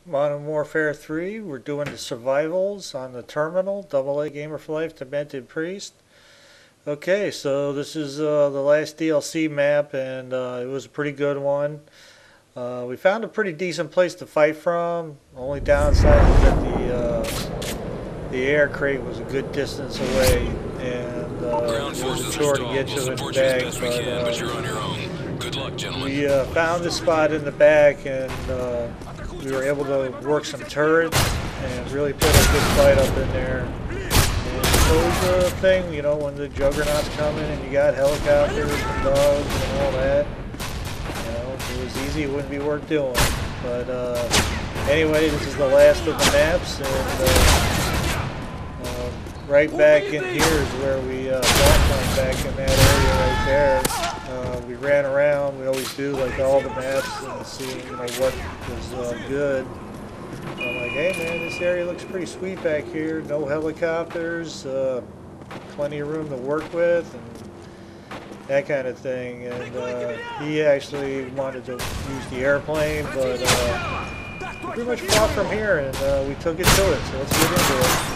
Modern Warfare 3. We're doing the survivals on the terminal. Double A Gamer for Life, Demented Priest. Okay, so this is the last DLC map, and it was a pretty good one. We found a pretty decent place to fight from. Only downside was that the air crate was a good distance away, and it wasn't sure to get you in the back. But you're on your own. Good luck, gentlemen. We found a spot in the back, and we were able to work some turrets and really put a good fight up in there. And so it was a thing, you know, when the Juggernaut's coming and you got helicopters and dogs and all that. You know, if it was easy, it wouldn't be worth doing. But anyway, this is the last of the maps, and right back in here is where we backlined back in that area right there. We ran around, we always do, like all the maps, and seeing, you know, what was good. I'm like, hey man, this area looks pretty sweet back here. No helicopters, plenty of room to work with, and that kind of thing. And he actually wanted to use the airplane, but we pretty much fought from here, and we took it to it. So let's get into it.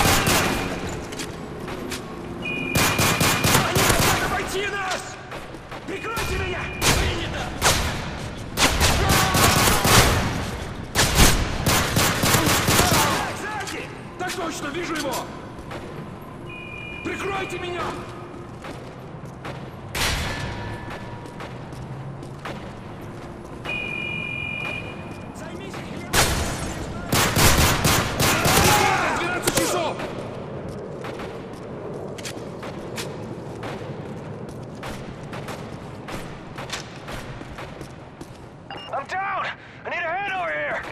Точно, вижу его! Прикройте меня! Займись! 12 часов! I'm down! I need a hand over here!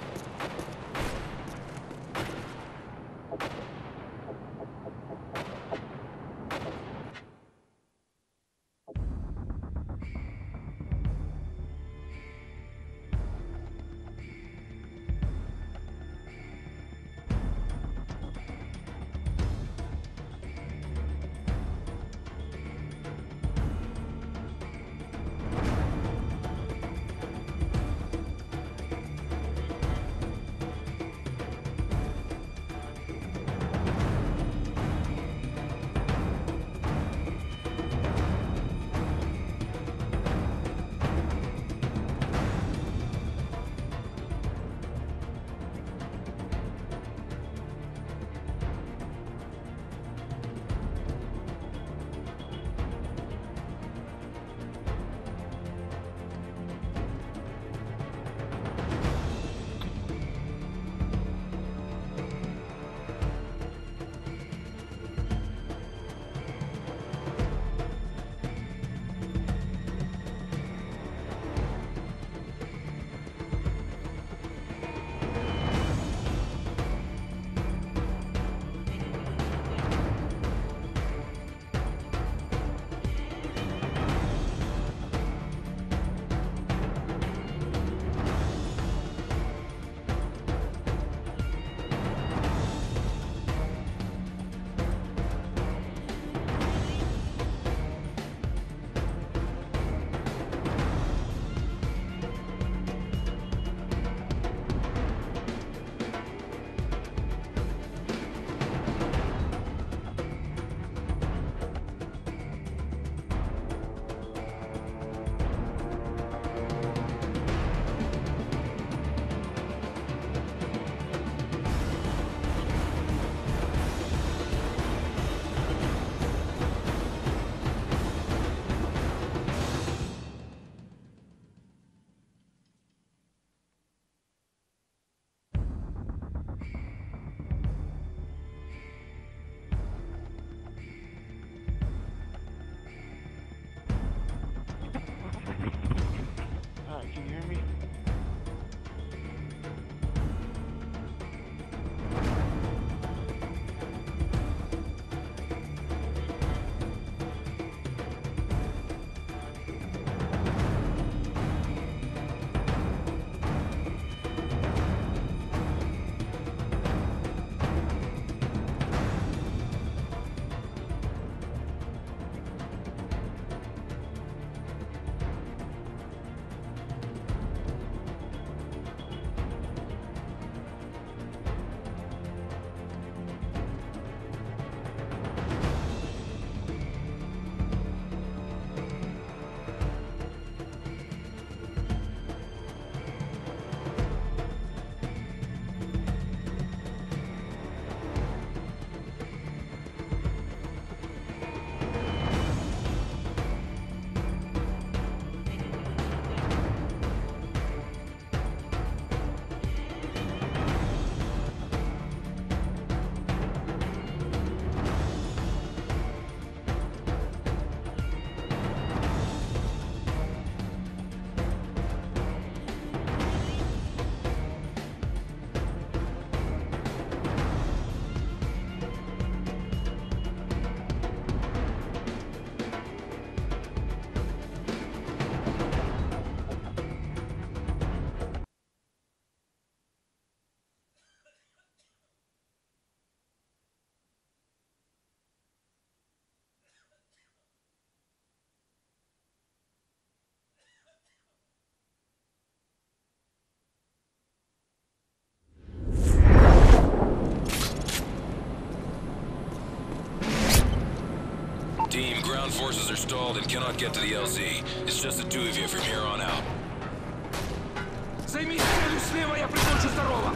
Ground forces are stalled and cannot get to the LZ. It's just the two of you from here on out. Займись целью слева, я прикончу второго!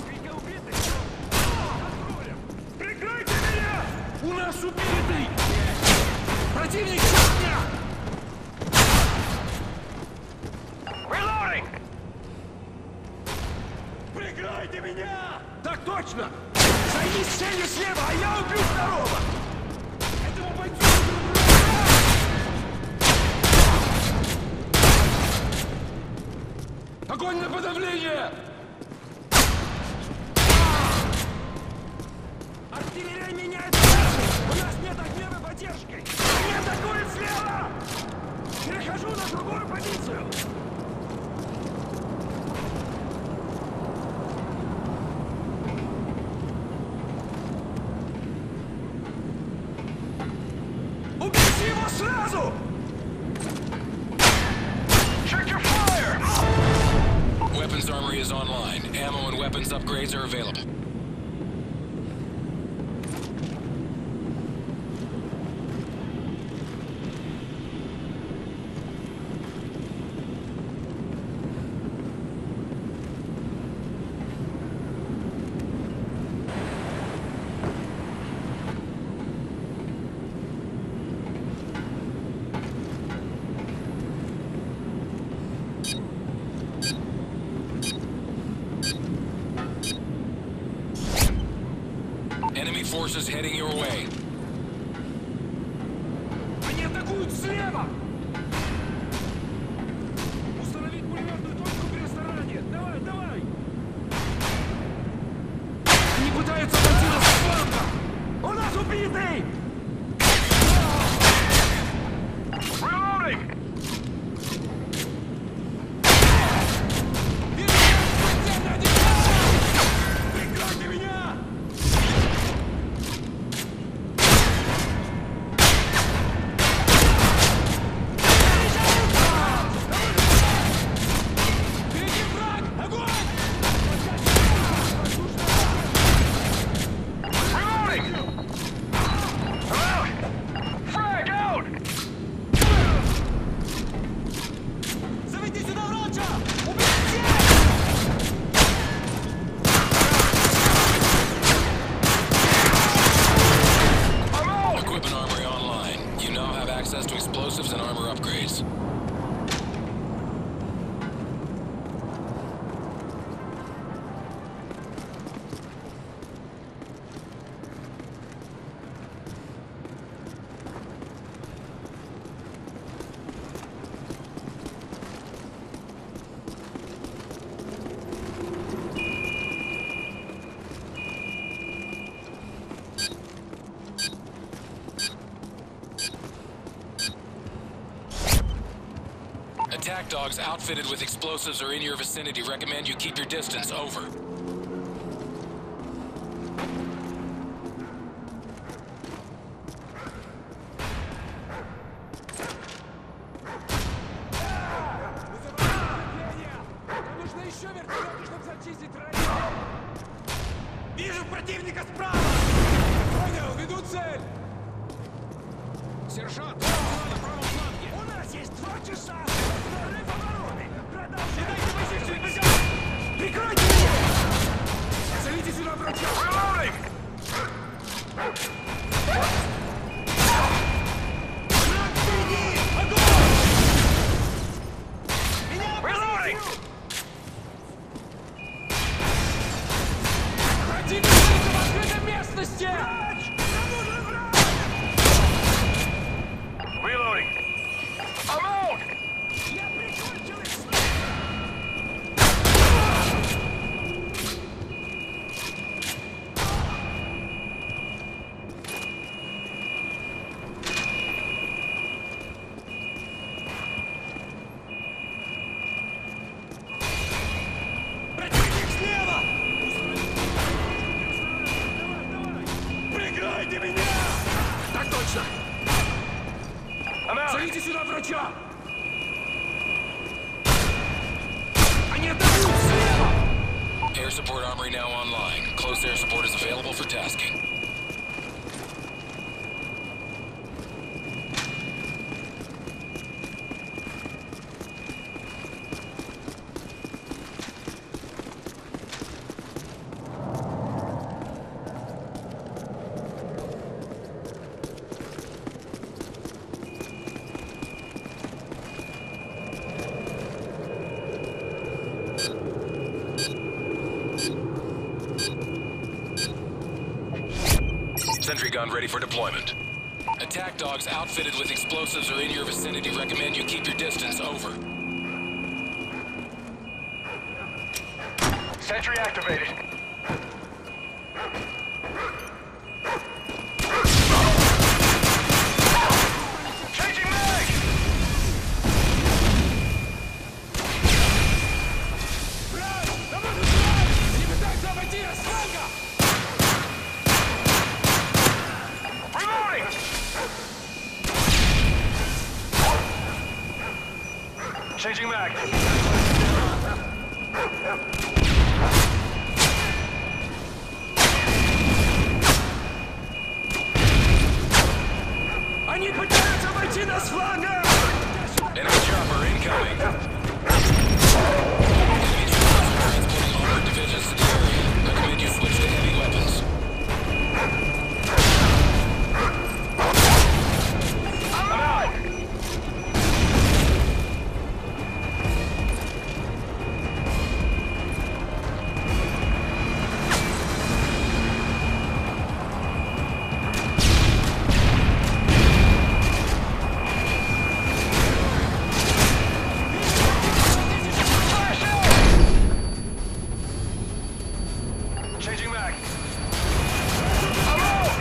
Прикройте меня! У нас убитый! Противник чёртня! Reloading! Прикройте меня! Так точно! Займись целью слева, а я убью второго! Этому бойцу... Огонь на подавление! Артиллерия меняет позицию! У нас нет огневой поддержки! Они атакуют слева! Перехожу на другую позицию! Убейте его сразу! Check your fire! Weapons armory is online. Ammo and weapons upgrades are available. Enemy forces heading your way. Они атакуют слева! Установить пулеметную точку при ресторане! Давай, давай! Они пытаются обойти нас с фланга! У нас убитый! Reloading! Прикройте меня! Впереди враг! Огонь! Reloading! I'm out! Frag out! Заведи сюда врача! Убейте! I'm out! Equipment armory online. You now have access to explosives and armor upgrades. Attack dogs outfitted with explosives are in your vicinity. Recommend you keep your distance. Over. Нам нужно еще вертолеты, чтобы зачистить район! Вижу противника справа! Понял, веду цель! Сержант, на правом фланге! У нас есть 2 часа! Прорыв обороны! Продолжайте позицию, ребят! Прикройте меня! Зовите сюда врача! Reloading! Враг впереди! Огонь! Меня Reloading! Противник в открытой местности! Врач! Кому же врач? Reloading! I'm out! Я прикончил их! Противник слева! Прикройте меня! Так точно! I'm out! Зовите сюда врача! Они атакуют слева! Air support armory now online. Close air support is available for tasking. sentry gun ready for deployment. Attack dogs outfitted with explosives are in your vicinity. Recommend you keep your distance. Over. Sentry activated. Changing mag! Брат! Да мы тут брат! Они пытаются обойти нас! Фланга! Reloading! Changing mag. Они пытаются обойти нас с фланга! Enemy chopper incoming. Enemy troopers are transporting armored divisions to the area. Recommend you switch to heavy weapons. I'm out! Changing mag. I'm out!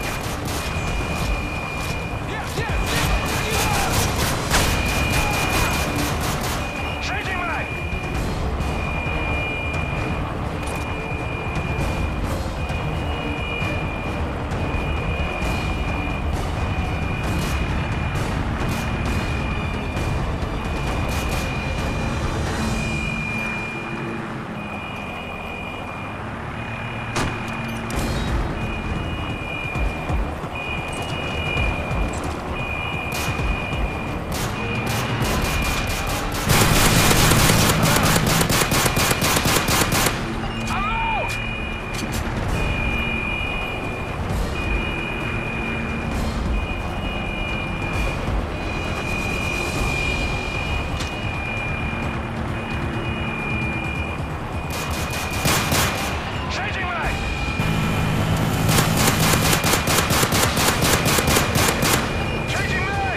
Changing mag. I'm out! Changing mag. Changing mag.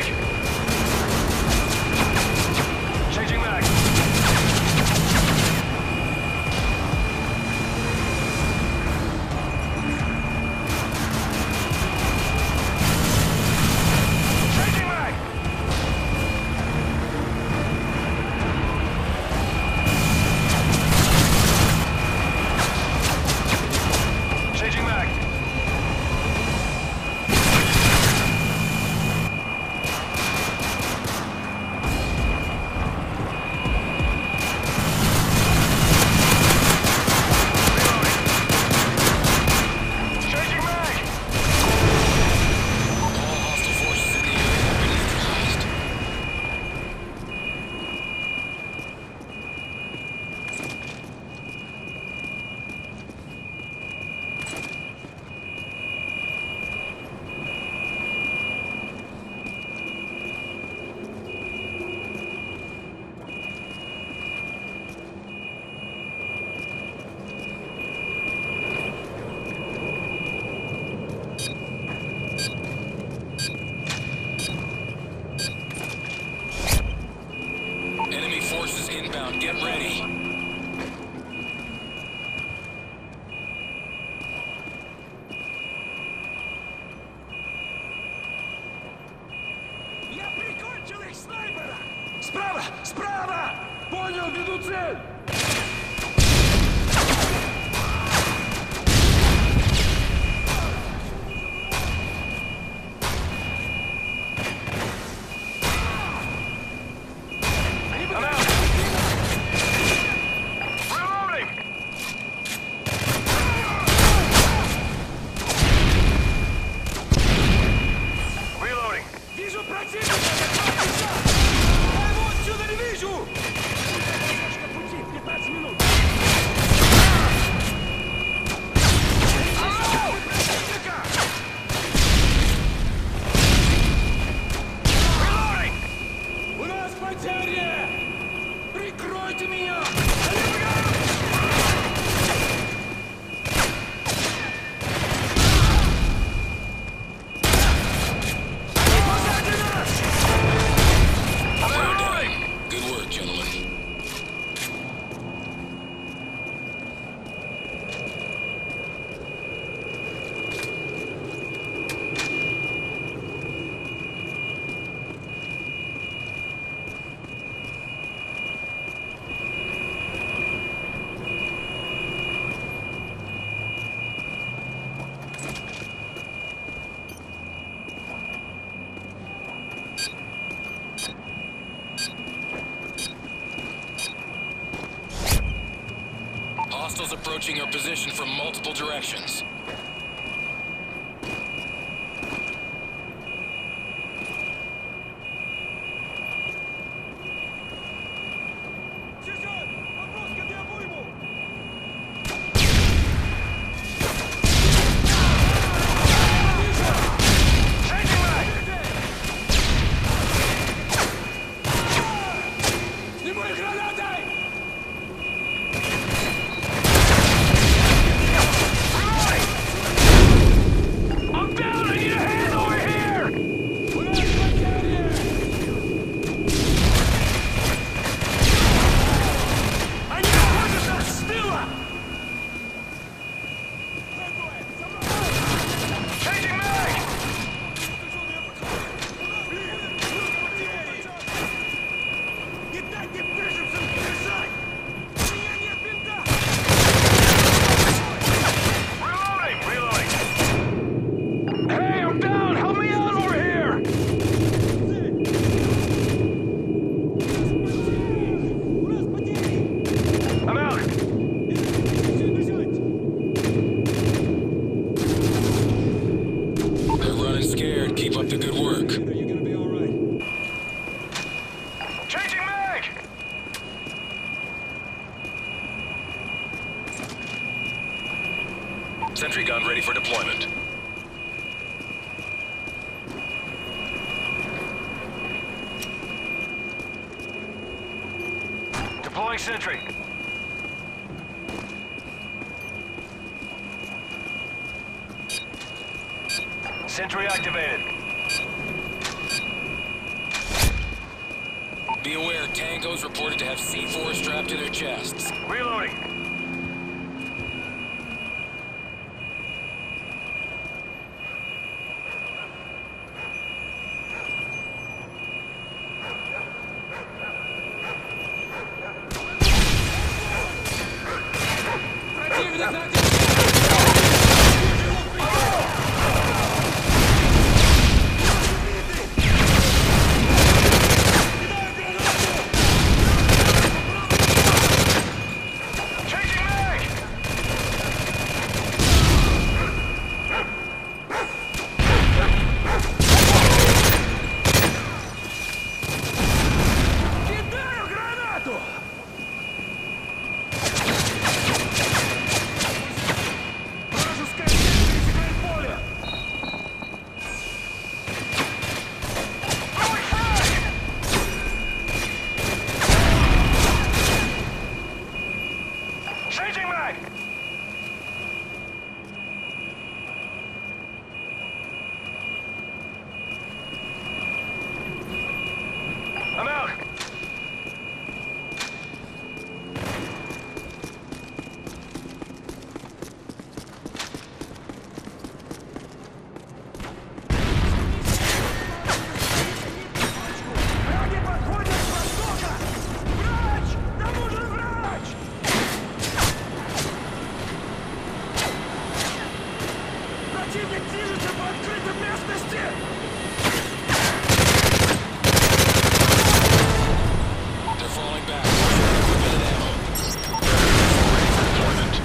Changing mag. Changing mag. Changing mag. Reloading. Changing mag. All hostile forces in the area have been neutralized. Enemy forces inbound. Get ready. Я прикончил их снайпера! Справа! Справа! Понял, веду цель! Они I'm пытаются... out. Reloading. Reloading. Вижу противника! Я его отсюда не вижу! Немножко пути! Hostiles approaching your position from multiple directions. Сержант, вопрос ко мне обойму! Changing mag! Снимай гранатой! I'm down! I need a hand over here! У нас потери! Они обходят нас с тыла! Changing mag! Не дайте беженцам бежать! У меня нет бинта! Reloading! Reloading! Hey, I'm down! Help me out over here! У нас потери! I'm out! Бежать! They're running scared. Keep up the good work. You're gonna be all right. Changing mag! Sentry gun ready for deployment. Deploying sentry. Sentry activated. Be aware, tangos reported to have C4 strapped to their chests. Reloading. Противник на Changing mag! Кидаю гранату! Вражеская цель пересекает поле! Throwing frag! Changing mag! I'm out! Враги подходят с востока! Врач! Нам нужен врач! Противник движется по открытой местности! They're falling back. Equipment and ammo. Ready for deployment.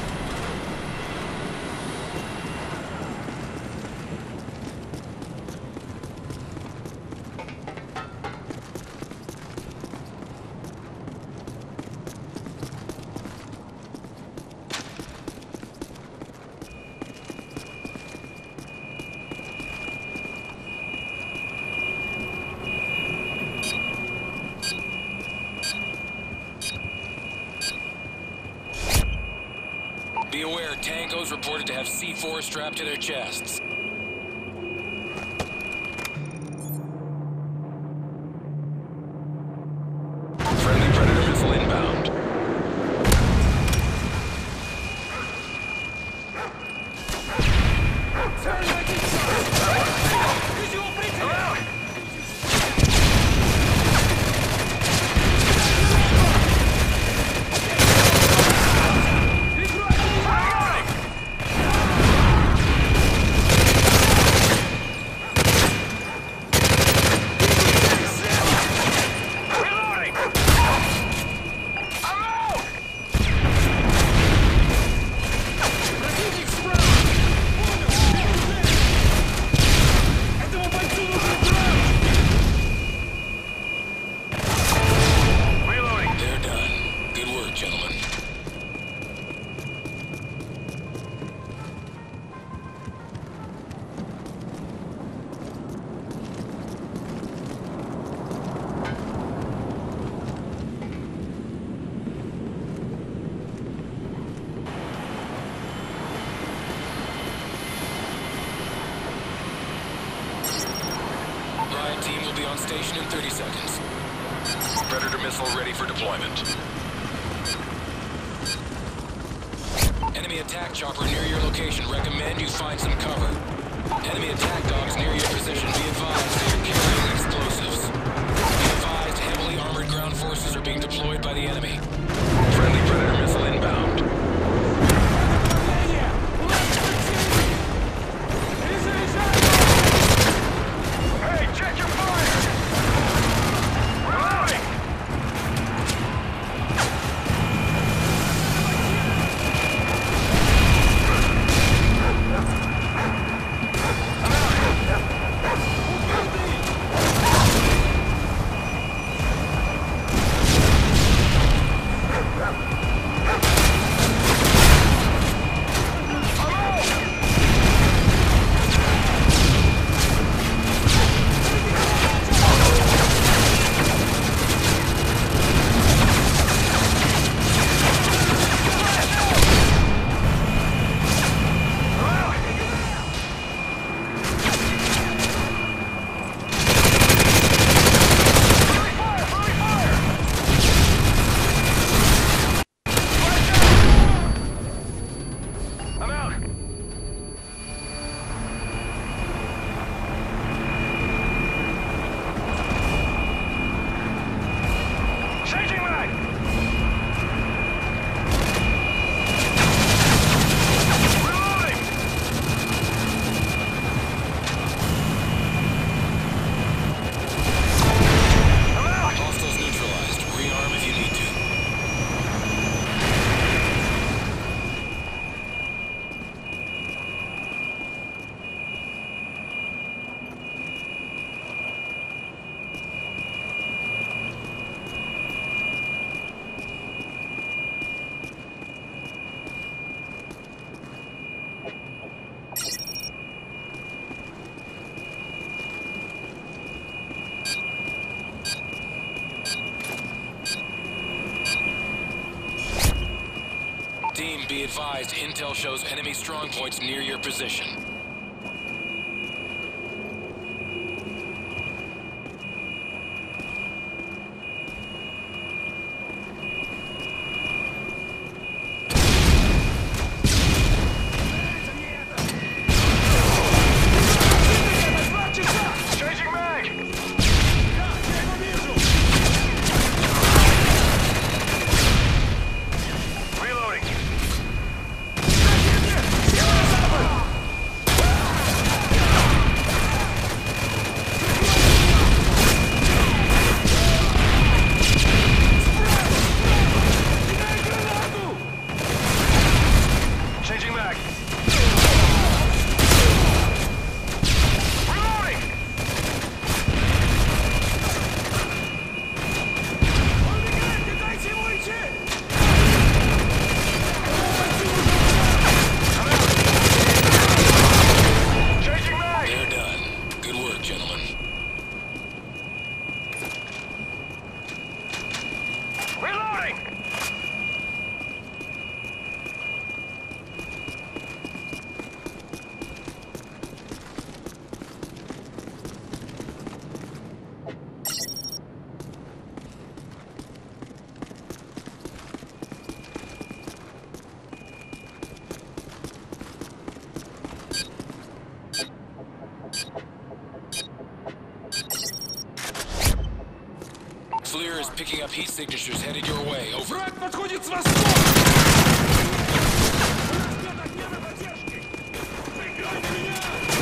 Be aware, tangos reported to have C4 strapped to their chests. Friendly Predator missile inbound. Team will be on station in 30 seconds. Predator missile ready for deployment. Enemy attack chopper near your location. Recommend you find some cover. Enemy attack dogs near your position. Be advised they are carrying explosives. Be advised heavily armored ground forces are being deployed by the enemy. Friendly Predator missile inbound. Hey, check your fire! Reloading! Changing mag! Reloading! I'm out! Hostiles neutralized. Rearm if you need to. Team, be advised, intel shows enemy strong points near your position. Changing mag! Reloading! Changing mag! Reloading! Changing mag! They're done. Good work, gentlemen. Reloading! FLIR is picking up heat signatures headed your way. Over. Враг подходит с востока! Огневой поддержки! Прикройте меня!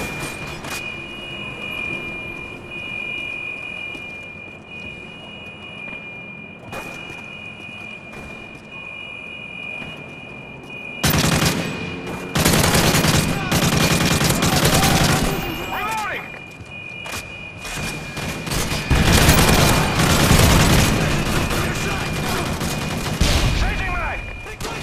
Reloading! Changing mag!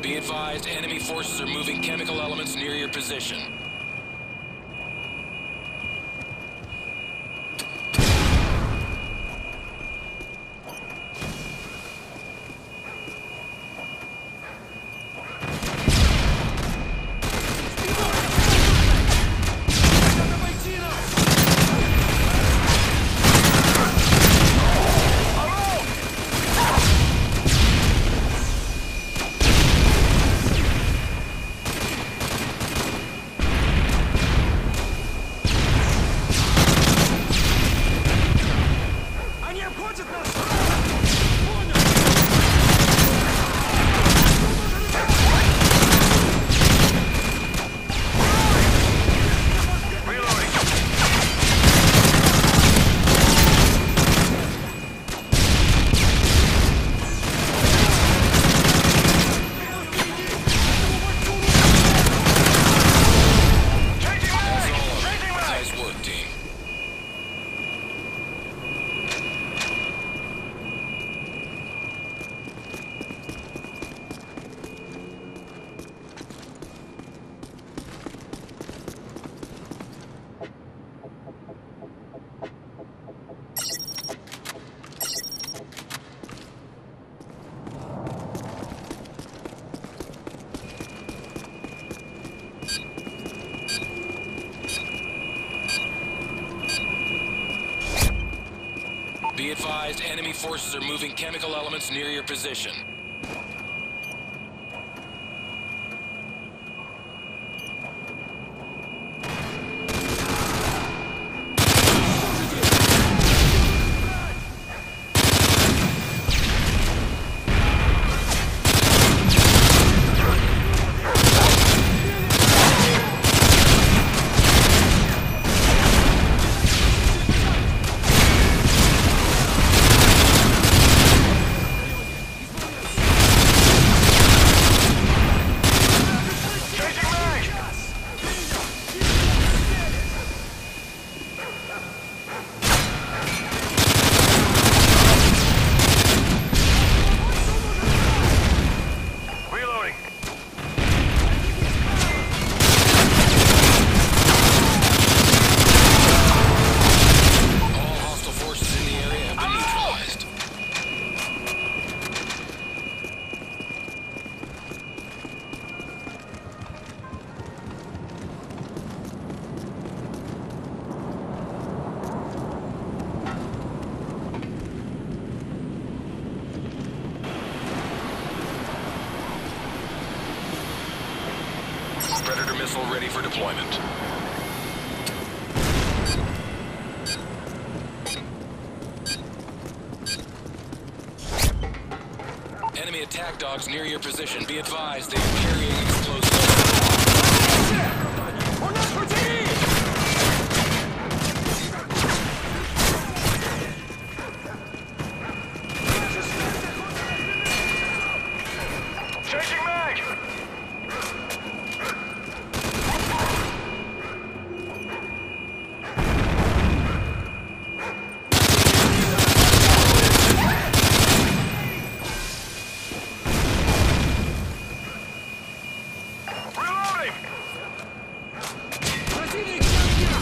Be advised, enemy forces are moving chemical elements near your position. Они обходят нас! Reloading. Changing mag! Changing mag! Nice work, team. Be advised, enemy forces are moving chemical elements near your position. Changing mag! Reloading. All hostile forces in the area have been neutralized. Predator missile ready for deployment. Enemy attack dogs near your position. Be advised, they are carrying explosives. У нас потери! Changing mag! Reloading! Противник на меня!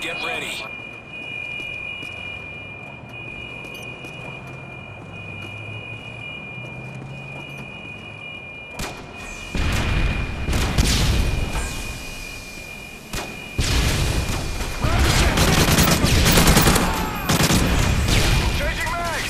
get ready. Changing mag!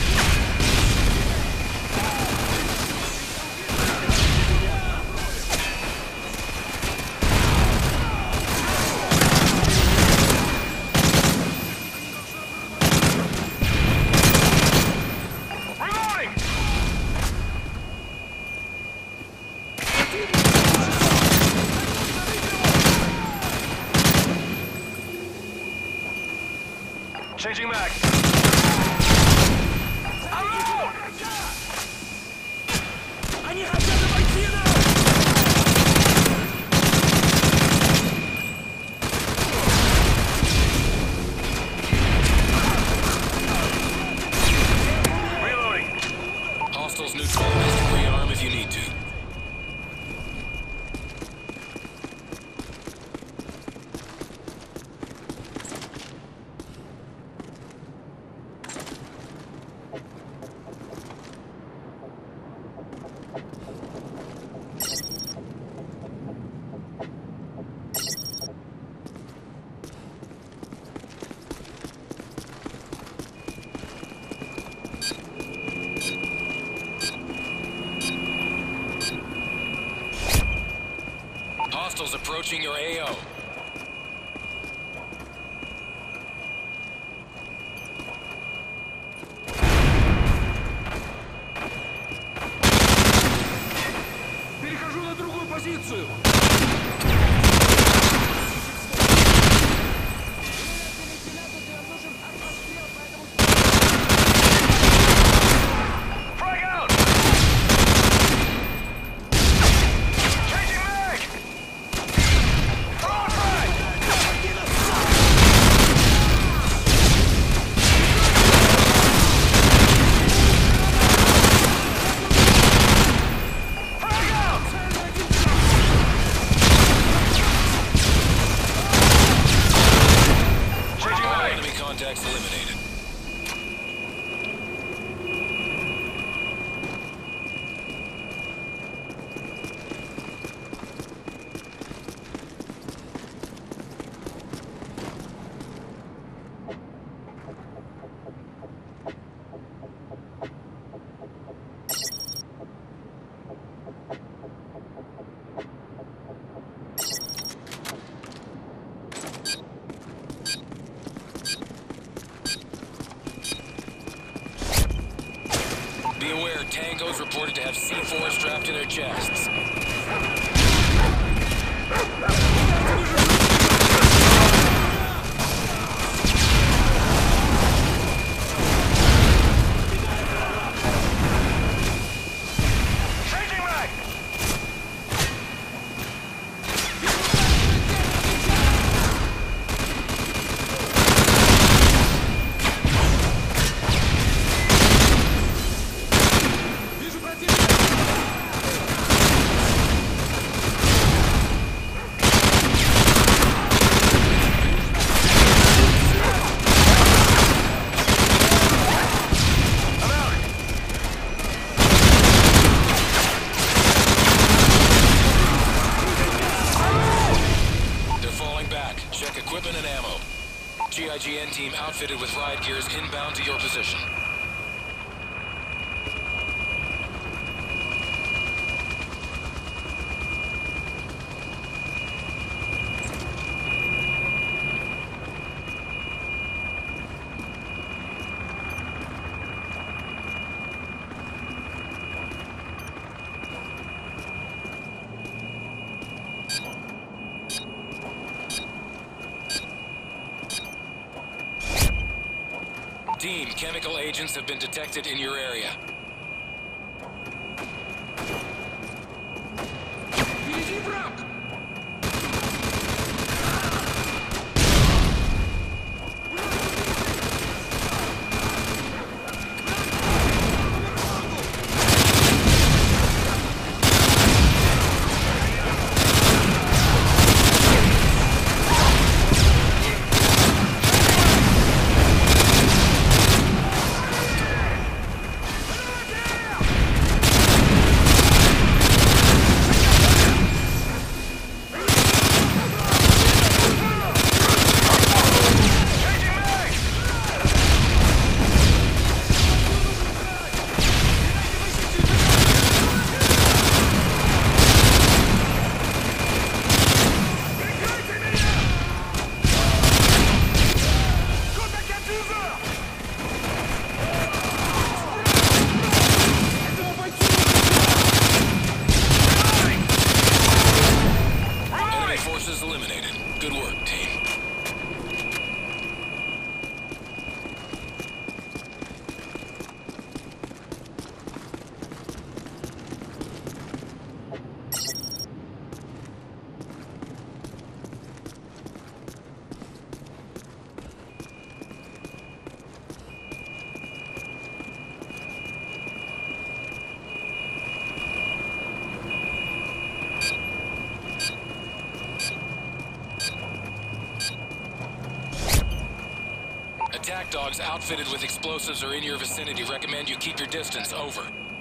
Reloading! Changing mag. I'm out! Они хотят обойти нас! Reloading. Hostiles neutralized. Rearm if you need to. Hostiles approaching your AO. Перехожу на другую позицию! Frag out! Changing mag! Throwing frag! Frag out! Changing All mag! enemy contacts eliminated. Be aware, tangos reported to have C4 strapped to their chests. Changing mag! Вижу противника! I'm out! They're falling back. Check equipment and ammo. GIGN team outfitted with riot gears inbound to your position. Team, chemical agents have been detected in your area. Впереди враг! dogs outfitted with explosives are in your vicinity. Recommend you keep your distance. Over.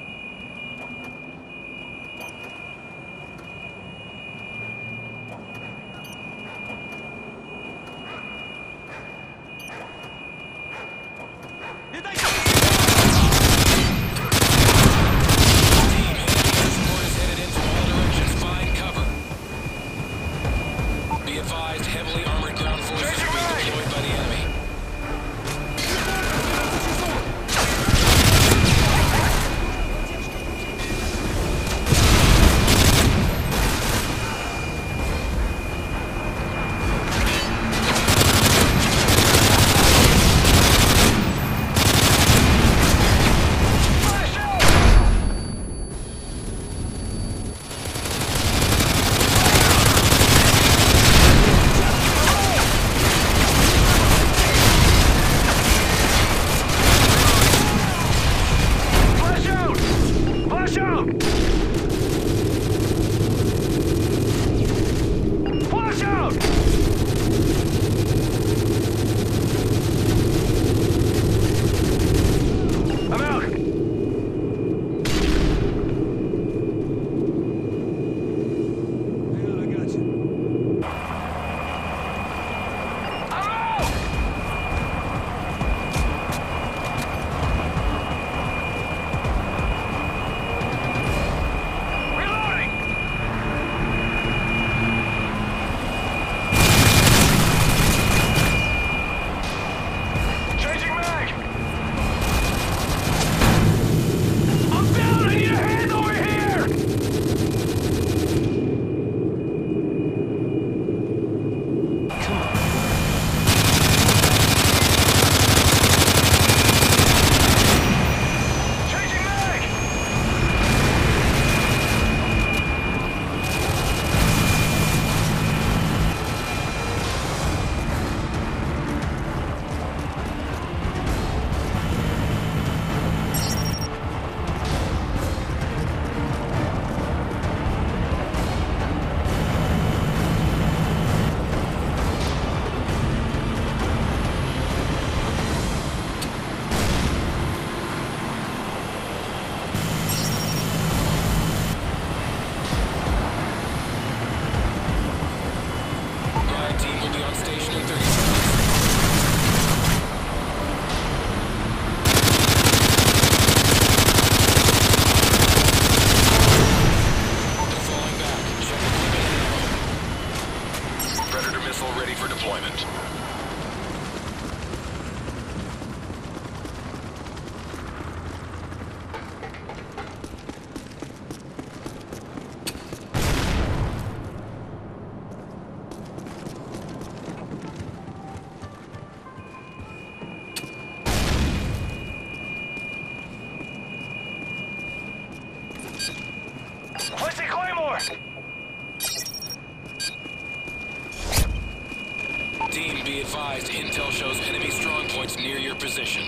Team, be advised, intel shows enemy strong points near your position.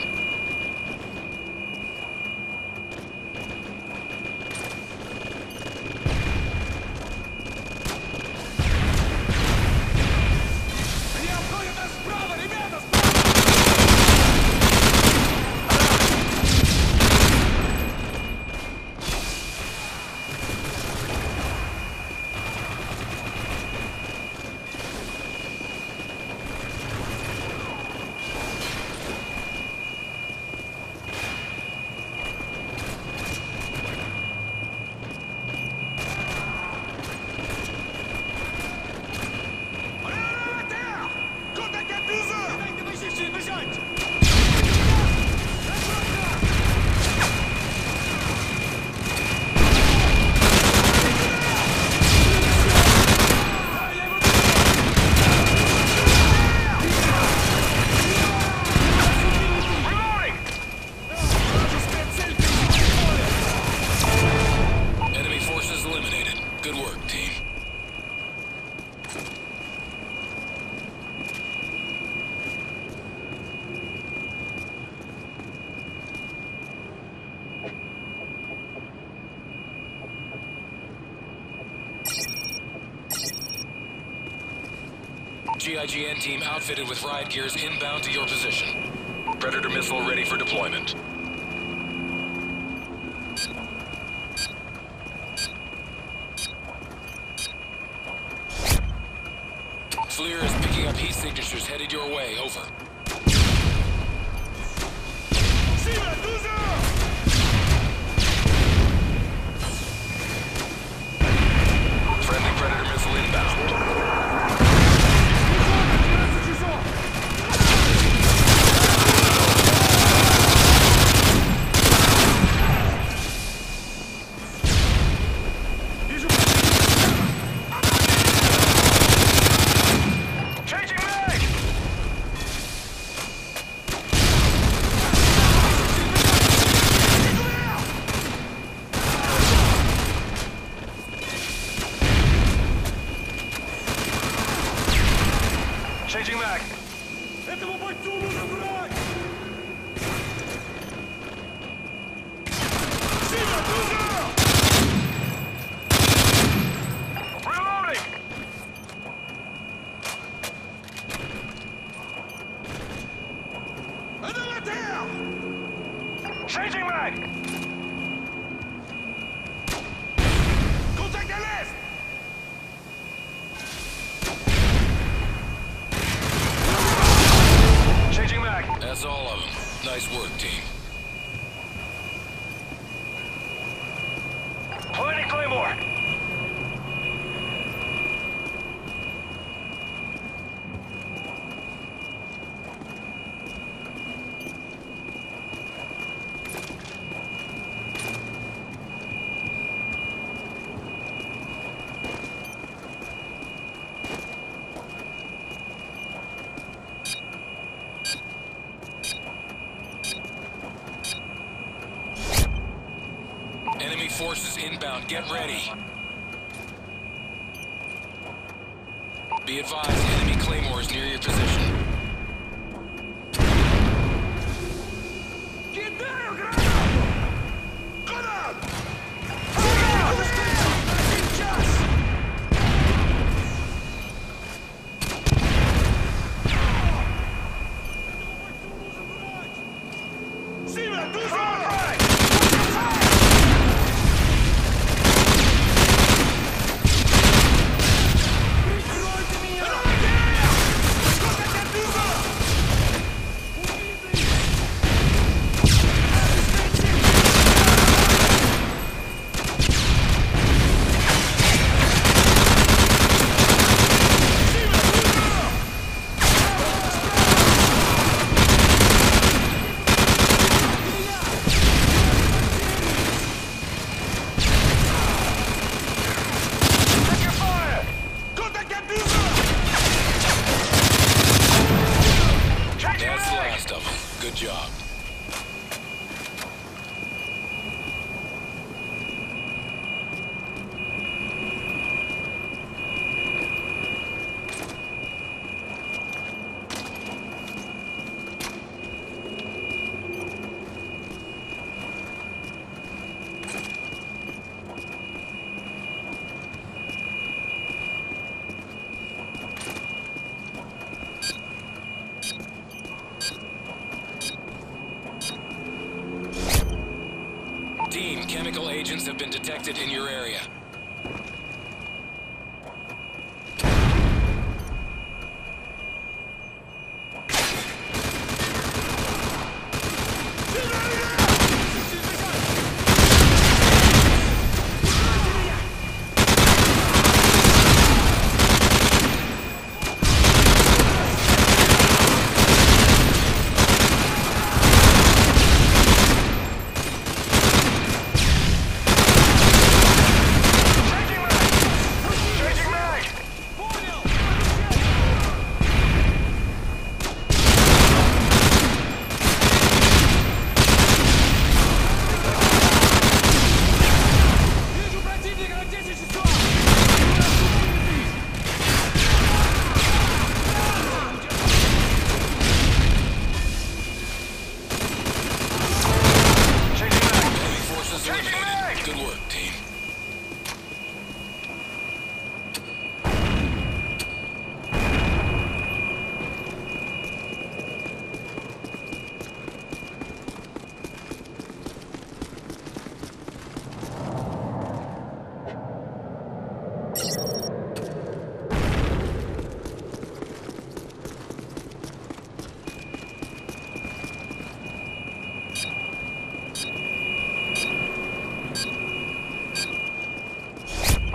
GIGN team outfitted with riot gears inbound to your position. Predator missile ready for deployment. FLIR is picking up heat signatures headed your way. Over. Friendly Predator missile inbound. Changing mag! Changing mag. Этому бойцу нужен враг! Сильно, друзья! Reloading! Это летел! Changing mag! Contact à l'est! Changing mag. That's all of them. Nice work, team. Planting Claymore. Enemy forces inbound. Get ready. Be advised, enemy claymores near your position. Кидаю гранату! Гранат! Сейчас! Этому бойцу нужен враг! Сильно, друзья! Прикройте меня! Сколько катуза! Убитый! Check your fire! Contact катуза! Changing That's the mag! last of them. Good job. Team, chemical agents have been detected in your area.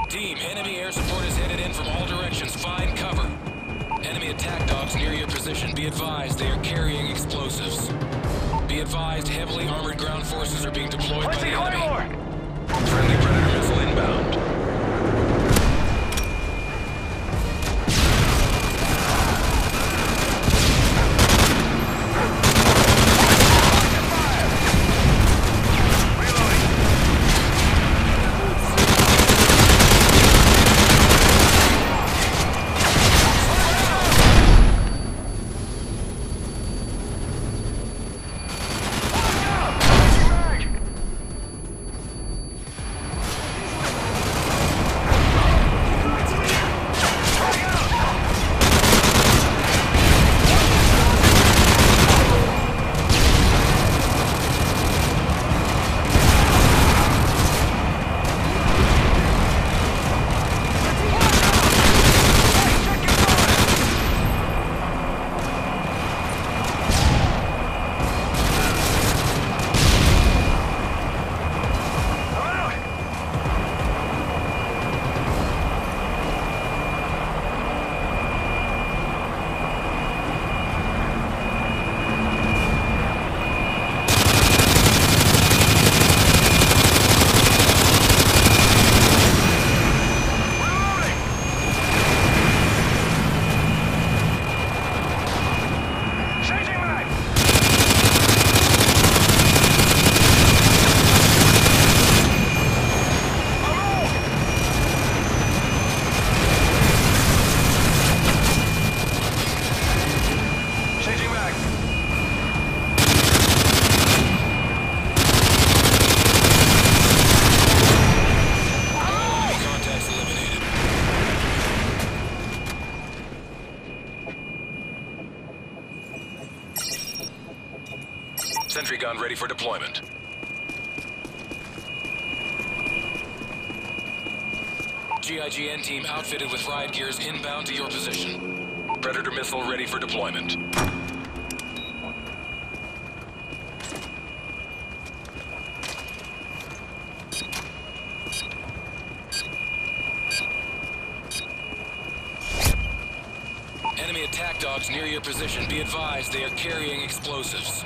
Team, enemy air support is headed in from all directions. Find cover. Enemy attack dogs near your position. Be advised, they are carrying explosives. Be advised, heavily armored ground forces are being deployed by the enemy. Friendly Predator missile inbound. Sentry gun ready for deployment. GIGN team outfitted with riot gears inbound to your position. Predator missile ready for deployment. Enemy attack dogs near your position. Be advised, they are carrying explosives.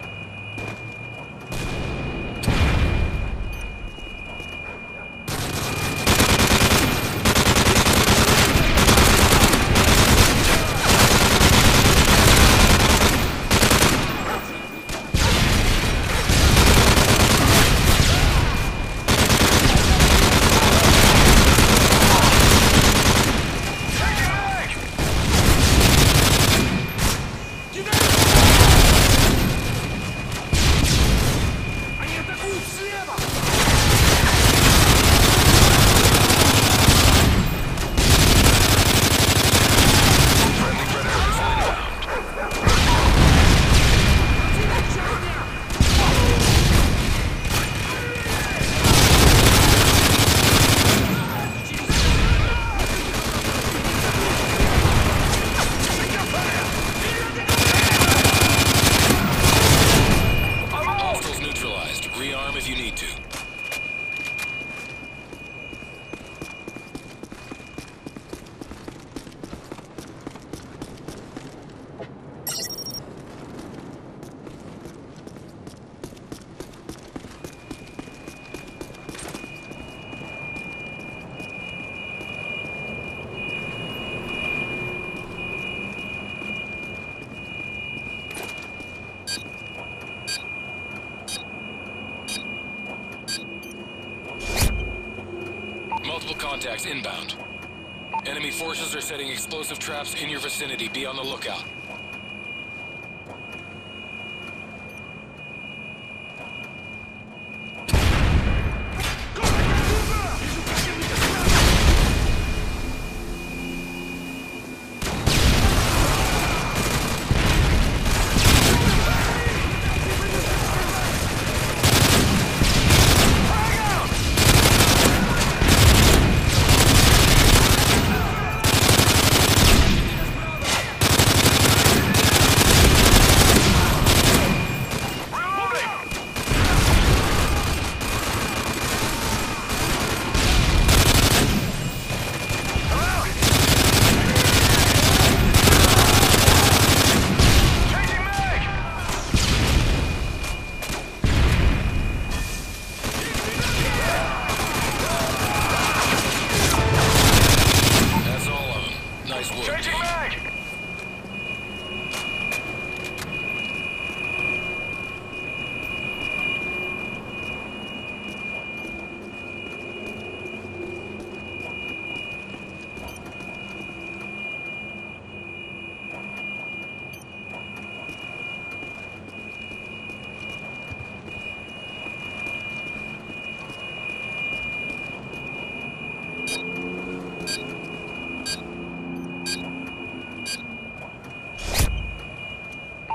If you need to. Multiple contacts inbound. Enemy forces are setting explosive traps in your vicinity. Be on the lookout.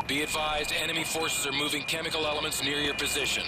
Be advised, enemy forces are moving chemical elements near your position.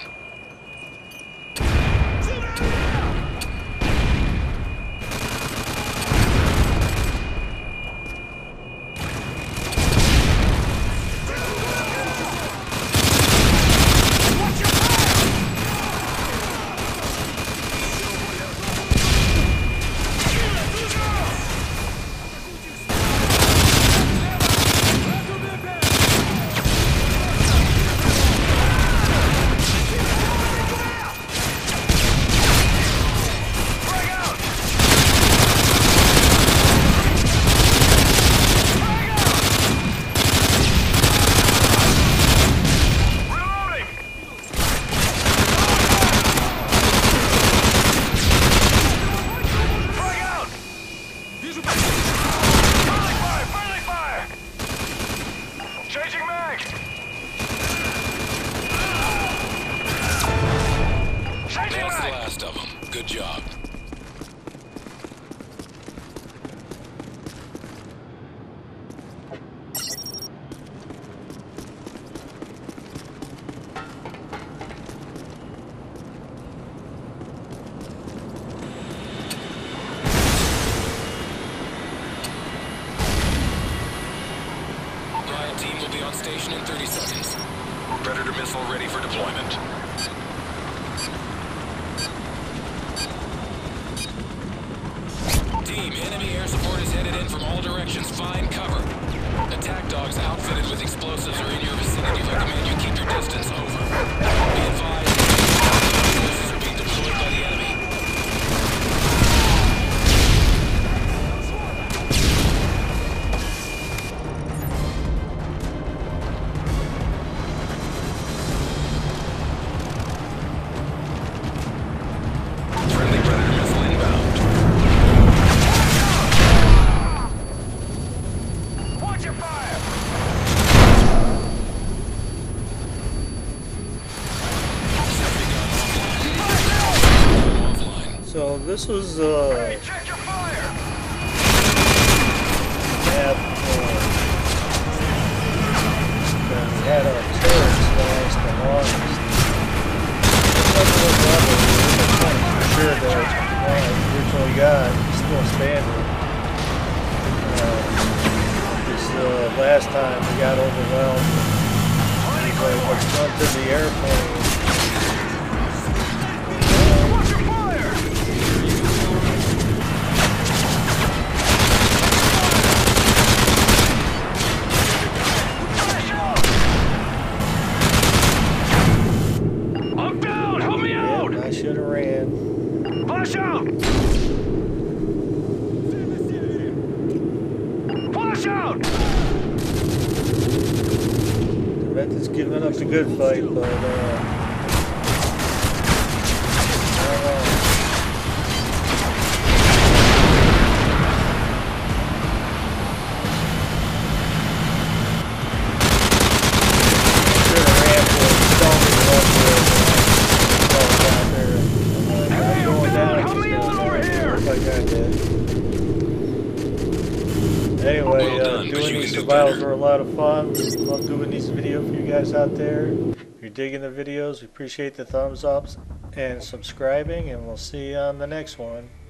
Good job. Riot team will be on station in 30 seconds. Predator missile ready for deployment. Team, enemy air support is headed in from all directions. Find cover. Attack dogs outfitted with explosives are in your vicinity. Recommend you keep your distance. Over. Be advised, forces are being deployed by the enemy. Friendly Predator missile inbound. Watch your fire! Offline. So this was Hey, check your fire! map that we had our turrets last the longest. For sure that originally got is still standing. This last time we got overwhelmed. Like, let's run to the airplane. Watch your fire! Flash out! I'm down! Help me out! Yep, I should have ran. Flash out! Flash out! It's giving us a good fight, but I don't know. Should have ran for it. Down there. Hey, I'm Going down. down. Help me out over here. Like I did. Anyway, Well done, but doing you these can do survivals better. are a lot of fun. We love doing these videos for you guys out there. If you're digging the videos, we appreciate the thumbs ups and subscribing, and we'll see you on the next one.